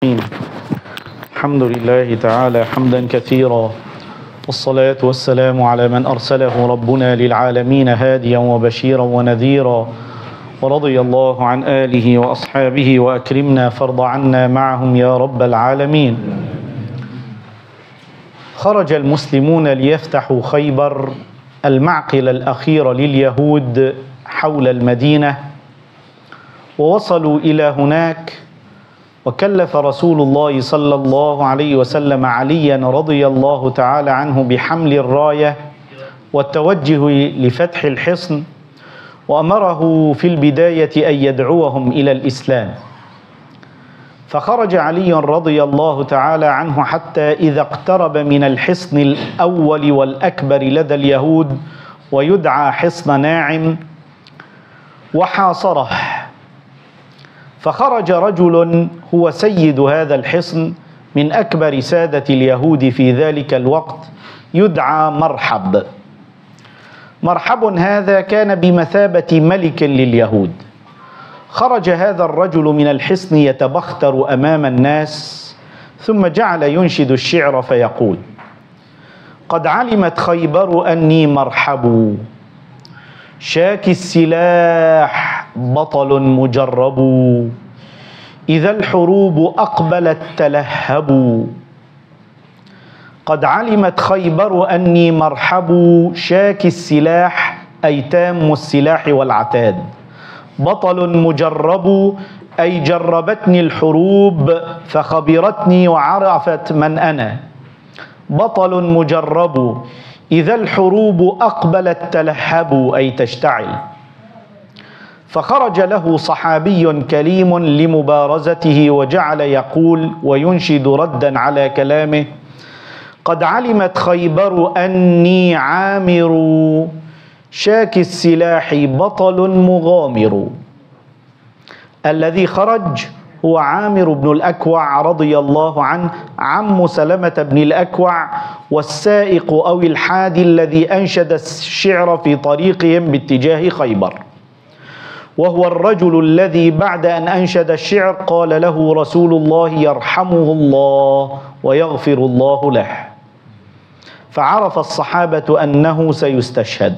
الحمد لله تعالى حمدا كثيرا، والصلاة والسلام على من أرسله ربنا للعالمين هاديا وبشيرا ونذيرا، ورضي الله عن آله وأصحابه وأكرمنا فرض عنا معهم يا رب العالمين. خرج المسلمون ليفتحوا خيبر، المعقل الأخير لليهود حول المدينة، ووصلوا إلى هناك، وكلف رسول الله صلى الله عليه وسلم عليا رضي الله تعالى عنه بحمل الراية والتوجه لفتح الحصن، وأمره في البداية أن يدعوهم إلى الإسلام. فخرج علي رضي الله تعالى عنه حتى إذا اقترب من الحصن الأول والأكبر لدى اليهود ويدعى حصن ناعم وحاصره. فخرج رجل هو سيد هذا الحصن من أكبر سادة اليهود في ذلك الوقت، يدعى مرحب. مرحب هذا كان بمثابة ملك لليهود. خرج هذا الرجل من الحصن يتبختر أمام الناس، ثم جعل ينشد الشعر فيقول: قد علمت خيبر أني مرحب، شاكي السلاح بطل مجرب، إذا الحروب أقبلت تلهب. قد علمت خيبر أني مرحب، شاكي السلاح أي تام السلاح والعتاد، بطل مجرب أي جربتني الحروب فخبرتني وعرفت من أنا، بطل مجرب إذا الحروب أقبلت تلهب أي تشتعل. فخرج له صحابي كريم لمبارزته وجعل يقول وينشد ردا على كلامه: قد علمت خيبر أني عامر، شاكي السلاح بطل مغامر. الذي خرج هو عامر بن الأكوع رضي الله عنه، عم سلمة بن الأكوع، والسائق أو الحادي الذي أنشد الشعر في طريقهم باتجاه خيبر، وهو الرجل الذي بعد أن أنشد الشعر قال له رسول الله يرحمه الله ويغفر الله له. فعرف الصحابة أنه سيستشهد.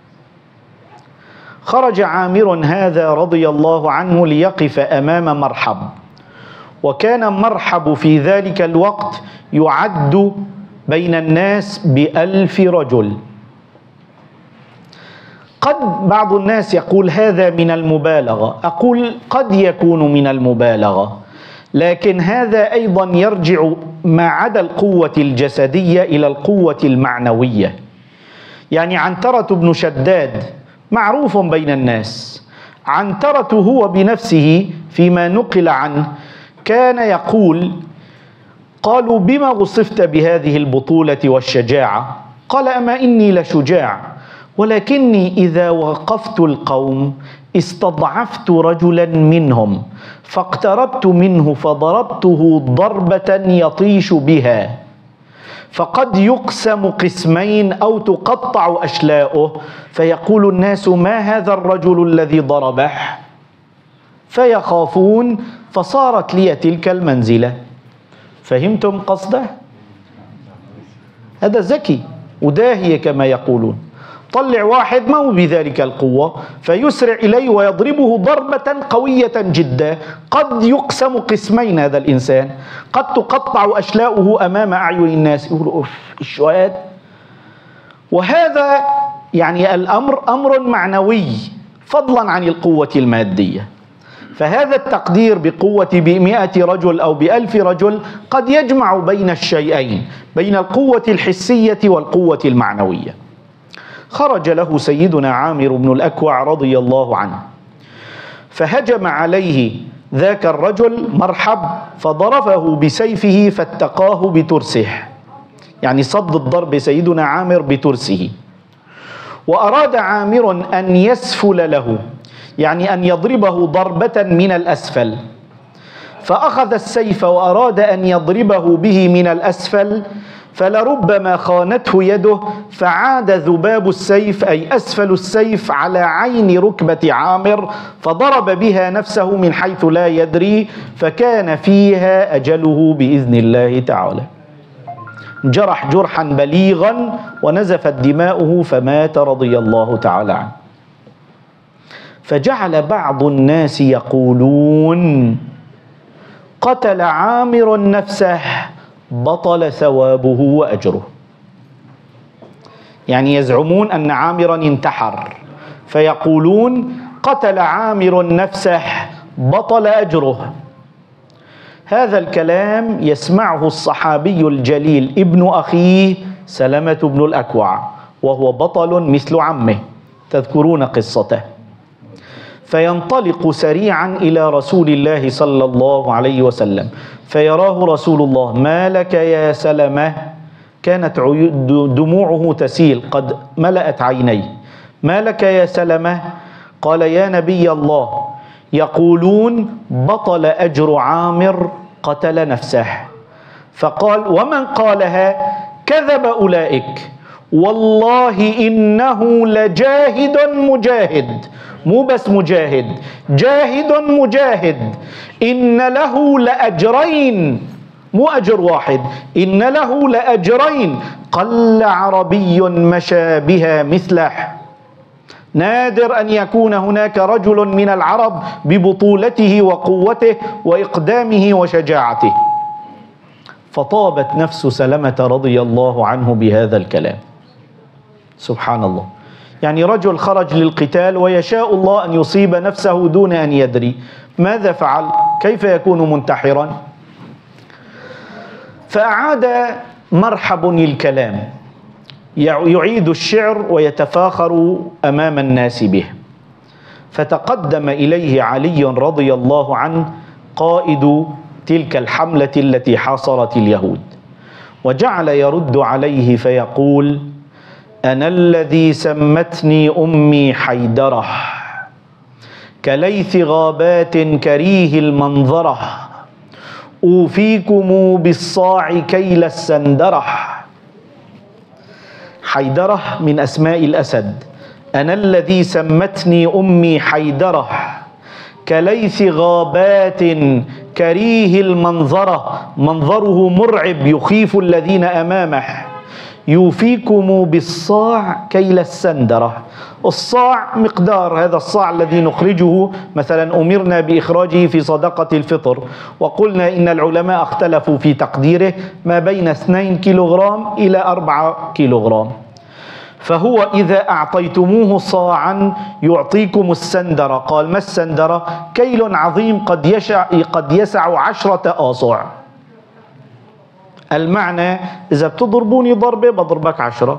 خرج عامر هذا رضي الله عنه ليقف أمام مرحب، وكان مرحب في ذلك الوقت يعد بين الناس ب1000 رجل. قد بعض الناس يقول هذا من المبالغة، أقول قد يكون من المبالغة، لكن هذا أيضا يرجع ما عدا القوة الجسدية إلى القوة المعنوية. يعني عنترة بن شداد معروف بين الناس. عنترة هو بنفسه فيما نقل عنه كان يقول: قالوا بما وصفت بهذه البطولة والشجاعة؟ قال: أما إني لشجاع، ولكني إذا وقفت القوم استضعفت رجلا منهم فاقتربت منه فضربته ضربة يطيش بها، فقد يقسم قسمين أو تقطع أشلاؤه، فيقول الناس: ما هذا الرجل الذي ضربه؟ فيخافون، فصارت لي تلك المنزلة. فهمتم قصده؟ هذا ذكي وداهية كما يقولون. طلع واحد ما هو بذلك القوة فيسرع إليه ويضربه ضربة قوية جدا، قد يقسم قسمين هذا الإنسان، قد تقطع أشلاؤه أمام أعين الناس، يقولوا أوف الشهاد. وهذا يعني الأمر أمر معنوي فضلا عن القوة المادية. فهذا التقدير بقوة ب100 رجل أو ب1000 رجل قد يجمع بين الشيئين، بين القوة الحسية والقوة المعنوية. خرج له سيدنا عامر بن الأكوع رضي الله عنه، فهجم عليه ذاك الرجل مرحب فضربه بسيفه فاتقاه بترسه، يعني صد الضرب سيدنا عامر بترسه. وأراد عامر أن يسفل له، يعني أن يضربه ضربة من الأسفل، فأخذ السيف وأراد أن يضربه به من الأسفل، فلربما خانته يده، فعاد ذباب السيف أي أسفل السيف على عين ركبة عامر، فضرب بها نفسه من حيث لا يدري، فكان فيها أجله بإذن الله تعالى. جرح جرحا بليغا ونزفت دماؤه فمات رضي الله تعالى عنه. فجعل بعض الناس يقولون: قتل عامر نفسه بطل ثوابه وأجره. يعني يزعمون أن عامرا انتحر، فيقولون: قتل عامر نفسه بطل أجره. هذا الكلام يسمعه الصحابي الجليل ابن أخيه سلمة بن الأكوع، وهو بطل مثل عمه، تذكرون قصته. فينطلق سريعا إلى رسول الله صلى الله عليه وسلم، فيراه رسول الله: ما لك يا سلمة؟ كانت دموعه تسيل، قد ملأت عينيه. ما لك يا سلمة؟ قال: يا نبي الله، يقولون بطل أجر عامر قتل نفسه. فقال: ومن قالها؟ كذب أولئك، والله إنه لجاهد مجاهد، مو بس مجاهد، جاهد مجاهد، إن له لأجرين، مو أجر واحد، إن له لأجرين قل عربي مشى بها مثله. نادر أن يكون هناك رجل من العرب ببطولته وقوته وإقدامه وشجاعته. فطابت نفس سلمة رضي الله عنه بهذا الكلام. سبحان الله، يعني رجل خرج للقتال ويشاء الله أن يصيب نفسه دون أن يدري، ماذا فعل؟ كيف يكون منتحرا؟ فأعاد مرحب الكلام، يعيد الشعر ويتفاخر أمام الناس به. فتقدم إليه علي رضي الله عنه قائد تلك الحملة التي حاصرت اليهود، وجعل يرد عليه فيقول: أنا الذي سمتني أمي حيدرة، كليث غابات كريه المنظرة، أوفيكم بالصاع كيل السندرة. حيدرة من أسماء الأسد. أنا الذي سمتني أمي حيدرة، كليث غابات كريه المنظرة، منظره مرعب يخيف الذين أمامه. يوفيكم بالصاع كيل السندرة. الصاع مقدار، هذا الصاع الذي نخرجه مثلا أمرنا بإخراجه في صدقة الفطر، وقلنا إن العلماء اختلفوا في تقديره ما بين 2 كيلوغرام إلى 4 كيلوغرام. فهو إذا أعطيتموه صاعا يعطيكم السندرة. قال: ما السندرة؟ كيل عظيم قد يسع 10 آصع. المعنى: إذا بتضربوني ضربة بضربك 10.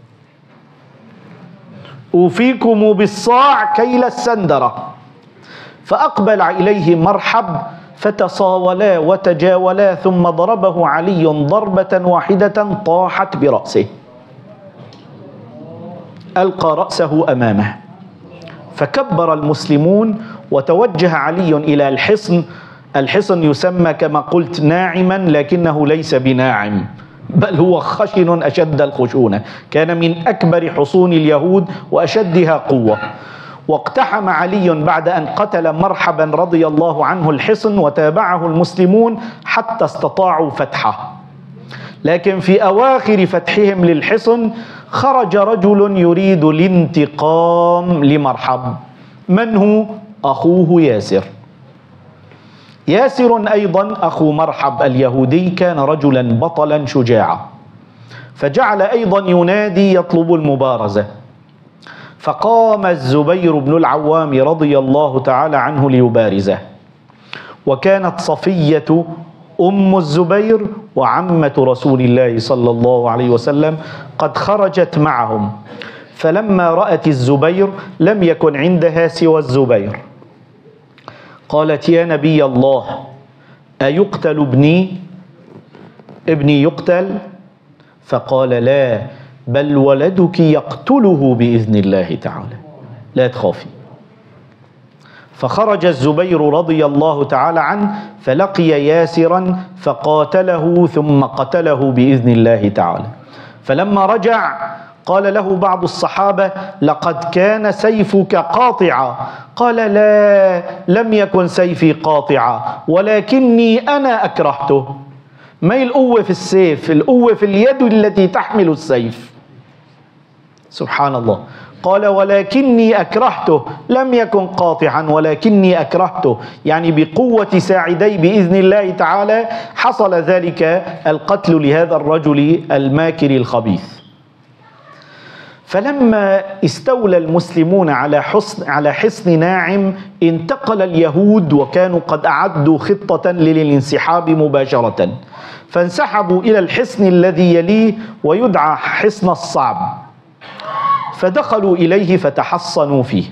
أوفيكم بالصاع كيل السندرة. فأقبل إليه مرحب، فتصاولا وتجاولا، ثم ضربه علي ضربة واحدة طاحت برأسه، ألقى رأسه أمامه. فكبر المسلمون، وتوجه علي إلى الحصن. الحصن يسمى كما قلت ناعما، لكنه ليس بناعم، بل هو خشن أشد الخشونة، كان من أكبر حصون اليهود وأشدها قوة. واقتحم علي بعد أن قتل مرحبا رضي الله عنه الحصن، وتابعه المسلمون حتى استطاعوا فتحه. لكن في أواخر فتحهم للحصن خرج رجل يريد الانتقام لمرحب. من هو؟ أخوه ياسر. ياسر أيضا أخو مرحب اليهودي كان رجلا بطلا شجاعا، فجعل أيضا ينادي يطلب المبارزة. فقام الزبير بن العوام رضي الله تعالى عنه ليبارزه، وكانت صفية أم الزبير وعمة رسول الله صلى الله عليه وسلم قد خرجت معهم. فلما رأت الزبير لم يكن عندها سوى الزبير، قالت: يا نبي الله، أيقتل ابني يقتل؟ فقال: لا، بل ولدك يقتله بإذن الله تعالى، لا تخافي. فخرج الزبير رضي الله تعالى عنه فلقي ياسرا فقاتله ثم قتله بإذن الله تعالى. فلما رجع قال له بعض الصحابة: لقد كان سيفك قاطعا. قال: لا، لم يكن سيفي قاطعا، ولكني أنا أكرهته. ما القوة في السيف، القوة في اليد التي تحمل السيف. سبحان الله. قال: ولكني أكرهته، لم يكن قاطعا ولكني أكرهته، يعني بقوة ساعدي بإذن الله تعالى حصل ذلك القتل لهذا الرجل الماكر الخبيث. فلما استولى المسلمون على حصن ناعم انتقل اليهود، وكانوا قد أعدوا خطة للانسحاب مباشرة، فانسحبوا إلى الحصن الذي يليه ويدعى حصن الصعب، فدخلوا إليه فتحصنوا فيه،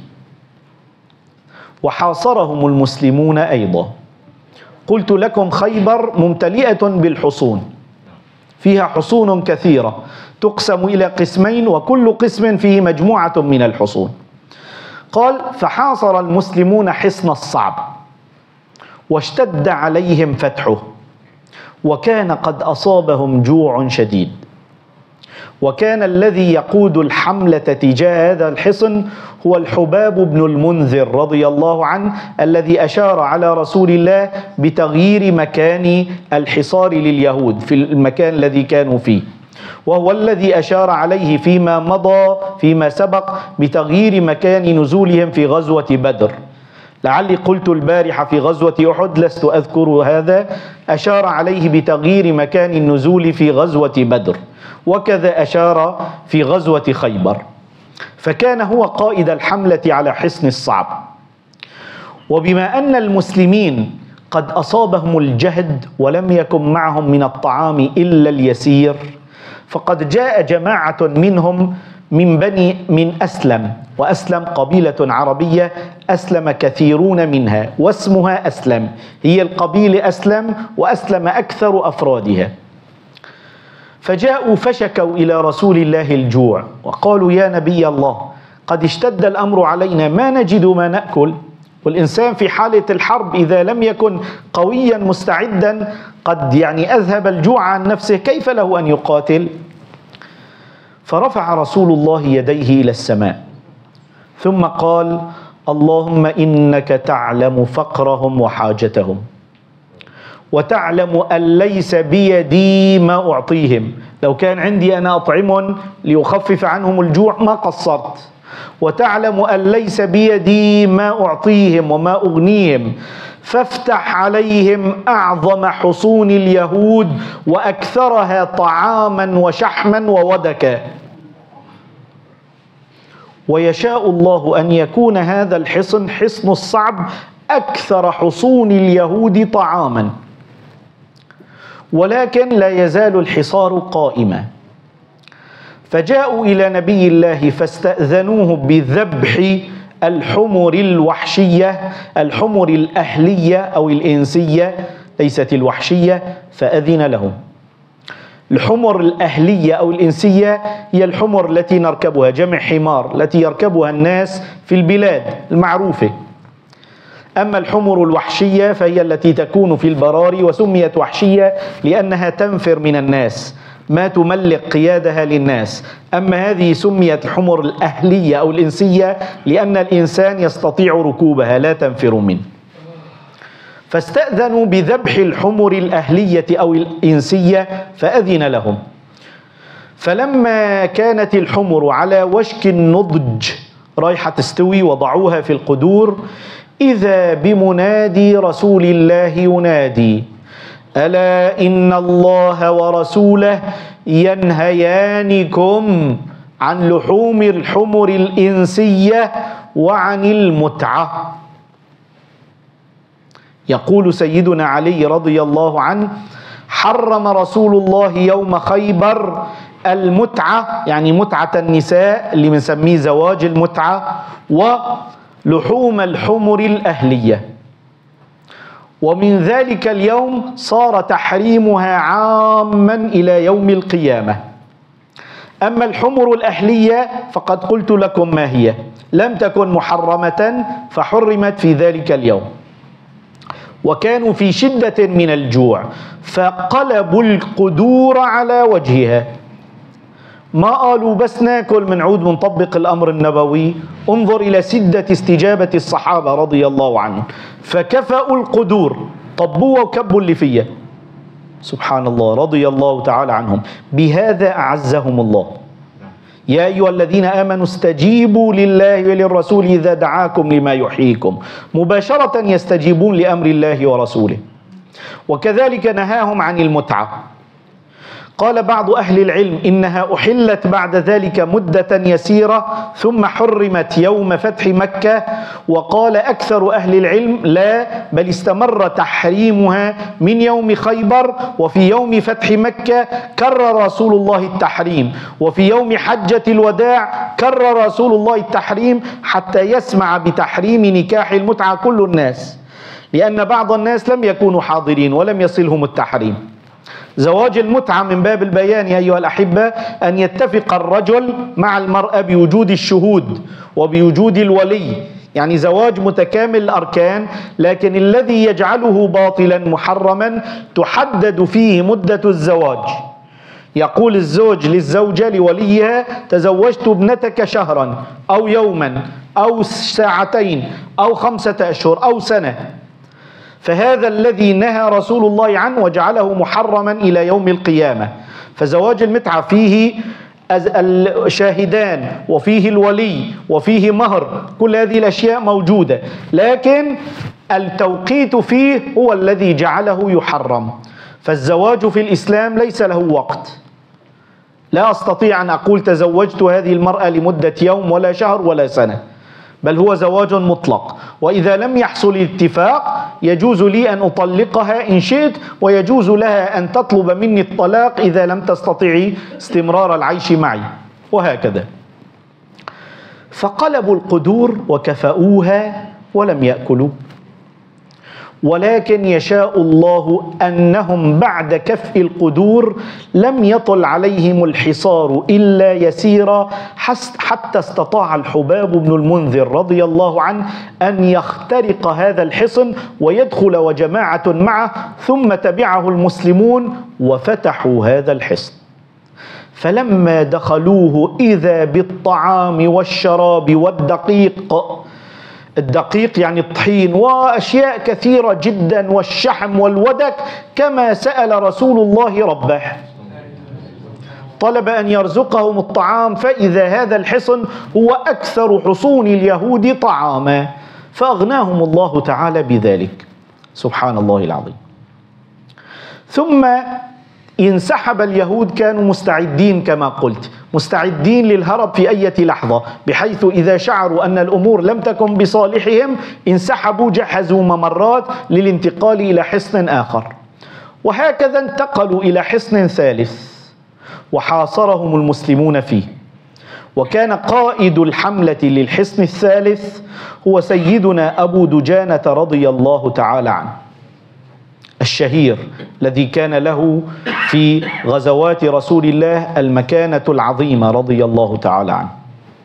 وحاصرهم المسلمون أيضا. قلت لكم خيبر ممتلئة بالحصون، فيها حصون كثيرة تقسم إلى قسمين، وكل قسم فيه مجموعة من الحصون. قال: فحاصر المسلمون حصن الصعب واشتد عليهم فتحه، وكان قد أصابهم جوع شديد، وكان الذي يقود الحملة تجاه هذا الحصن هو الحباب بن المنذر رضي الله عنه، الذي أشار على رسول الله بتغيير مكان الحصار لليهود في المكان الذي كانوا فيه، وهو الذي أشار عليه فيما مضى فيما سبق بتغيير مكان نزولهم في غزوة بدر. لعلي قلت البارحة في غزوة أحد، لست أذكر هذا، أشار عليه بتغيير مكان النزول في غزوة بدر، وكذا أشار في غزوة خيبر. فكان هو قائد الحملة على حصن الصعب. وبما أن المسلمين قد أصابهم الجهد ولم يكن معهم من الطعام إلا اليسير، فقد جاء جماعة منهم من أسلم، وأسلم قبيلة عربية أسلم كثيرون منها، واسمها أسلم، هي القبيلة أسلم، وأسلم أكثر أفرادها. فجاءوا فشكوا إلى رسول الله الجوع، وقالوا: يا نبي الله، قد اشتد الأمر علينا، ما نجد ما نأكل. والإنسان في حالة الحرب إذا لم يكن قويا مستعدا قد أذهب الجوع عن نفسه، كيف له أن يقاتل؟ فرفع رسول الله يديه إلى السماء ثم قال: اللهم إنك تعلم فقرهم وحاجتهم، وتعلم أن ليس بيدي ما أعطيهم، لو كان عندي أنا أطعمهم ليخفف عنهم الجوع ما قصرت، وتعلم أن ليس بيدي ما أعطيهم وما أغنيهم، فافتح عليهم أعظم حصون اليهود وأكثرها طعاما وشحما وودكا. ويشاء الله أن يكون هذا الحصن، حصن الصعب، أكثر حصون اليهود طعاما، ولكن لا يزال الحصار قائما. فجاءوا إلى نبي الله فاستأذنوه بذبح الحمر الوحشية، الحمر الأهلية أو الإنسية ليست الوحشية، فأذن لهم. الحمر الأهلية أو الإنسية هي الحمر التي نركبها، جمع حمار، التي يركبها الناس في البلاد المعروفة. أما الحمر الوحشية فهي التي تكون في البراري، وسميت وحشية لأنها تنفر من الناس، ما تملك قيادها للناس. أما هذه سميت الحمر الأهلية أو الإنسية لأن الإنسان يستطيع ركوبها لا تنفر منه. فاستأذنوا بذبح الحمر الأهلية أو الإنسية فأذن لهم. فلما كانت الحمر على وشك النضج رايحة تستوي وضعوها في القدور، إذا بمنادي رسول الله ينادي: ألا إن الله ورسوله ينهيانكم عن لحوم الحمر الإنسية وعن المتعة. يقول سيدنا علي رضي الله عنه: حرم رسول الله يوم خيبر المتعة، يعني متعة النساء اللي بنسميه زواج المتعة، ولحوم الحمر الأهلية. ومن ذلك اليوم صار تحريمها عاما إلى يوم القيامة. أما الحمر الأهلية فقد قلت لكم ما هي، لم تكن محرمة فحرمت في ذلك اليوم، وكانوا في شدة من الجوع فقلبوا القدور على وجهها. ما قالوا بس ناكل منعود منطبق الأمر النبوي، انظر إلى شدة استجابة الصحابة رضي الله عنهم، فكفأوا القدور، طبوها وكبوا اللي فيها. سبحان الله، رضي الله تعالى عنهم، بهذا أعزهم الله. يا أيها الذين آمنوا استجيبوا لله وللرسول إذا دعاكم لما يحييكم، مباشرة يستجيبون لأمر الله ورسوله. وكذلك نهاهم عن المتعة. قال بعض أهل العلم إنها أحلت بعد ذلك مدة يسيرة ثم حرمت يوم فتح مكة، وقال أكثر أهل العلم لا، بل استمر تحريمها من يوم خيبر، وفي يوم فتح مكة كرر رسول الله التحريم، وفي يوم حجة الوداع كرر رسول الله التحريم حتى يسمع بتحريم نكاح المتعة كل الناس، لأن بعض الناس لم يكونوا حاضرين ولم يصلهم التحريم. زواج المتعة من باب البيان يا أيها الأحبة أن يتفق الرجل مع المرأة بوجود الشهود وبوجود الولي، يعني زواج متكامل الأركان، لكن الذي يجعله باطلا محرما تحدد فيه مدة الزواج. يقول الزوج للزوجة لوليها: تزوجت ابنتك شهرا أو يوما أو ساعتين أو 5 أشهر أو سنة. فهذا الذي نهى رسول الله عنه وجعله محرما إلى يوم القيامة. فزواج المتعة فيه الشاهدان وفيه الولي وفيه مهر، كل هذه الأشياء موجودة، لكن التوقيت فيه هو الذي جعله يحرم. فالزواج في الإسلام ليس له وقت. لا أستطيع أن أقول تزوجت هذه المرأة لمدة يوم ولا شهر ولا سنة، بل هو زواج مطلق. وإذا لم يحصل الاتفاق يجوز لي أن أطلقها إن شئت، ويجوز لها أن تطلب مني الطلاق إذا لم تستطيعي استمرار العيش معي، وهكذا. فقلبوا القدور وكفأوها ولم يأكلوا، ولكن يشاء الله أنهم بعد كفء القدور لم يطل عليهم الحصار إلا يسيرا، حتى استطاع الحباب بن المنذر رضي الله عنه أن يخترق هذا الحصن ويدخل وجماعة معه، ثم تبعه المسلمون وفتحوا هذا الحصن. فلما دخلوه إذا بالطعام والشراب والدقيق، الدقيق يعني الطحين وأشياء كثيرة جدا، والشحم والودك، كما سأل رسول الله ربه، طلب أن يرزقهم الطعام، فإذا هذا الحصن هو أكثر حصون اليهود طعاما، فأغناهم الله تعالى بذلك. سبحان الله العظيم. ثم انسحب اليهود، كانوا مستعدين كما قلت، مستعدين للهرب في أي لحظة، بحيث إذا شعروا أن الأمور لم تكن بصالحهم انسحبوا، جهزوا ممرات للانتقال إلى حصن آخر. وهكذا انتقلوا إلى حصن ثالث وحاصرهم المسلمون فيه. وكان قائد الحملة للحصن الثالث هو سيدنا أبو دجانة رضي الله تعالى عنه الشهير، الذي كان له في غزوات رسول الله المكانة العظيمة رضي الله تعالى عنه.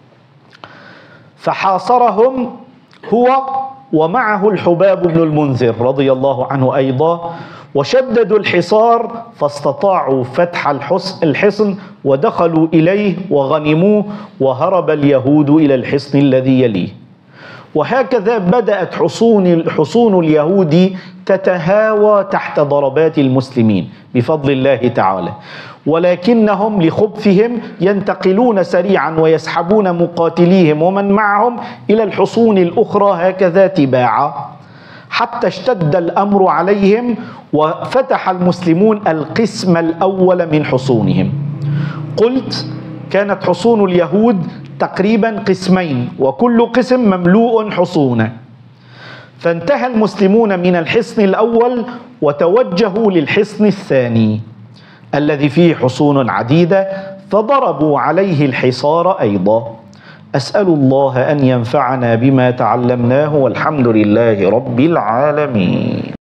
فحاصرهم هو ومعه الحباب بن المنذر رضي الله عنه أيضا، وشددوا الحصار فاستطاعوا فتح الحصن ودخلوا إليه وغنموه، وهرب اليهود إلى الحصن الذي يليه. وهكذا بدأت حصون اليهود تتهاوى تحت ضربات المسلمين بفضل الله تعالى، ولكنهم لخبثهم ينتقلون سريعا ويسحبون مقاتليهم ومن معهم إلى الحصون الأخرى هكذا تباعا، حتى اشتد الأمر عليهم وفتح المسلمون القسم الأول من حصونهم. قلت كانت حصون اليهود تقريبا قسمين، وكل قسم مملوء حصونا. فانتهى المسلمون من الحصن الأول وتوجهوا للحصن الثاني الذي فيه حصون عديدة، فضربوا عليه الحصار أيضا. أسأل الله أن ينفعنا بما تعلمناه، والحمد لله رب العالمين.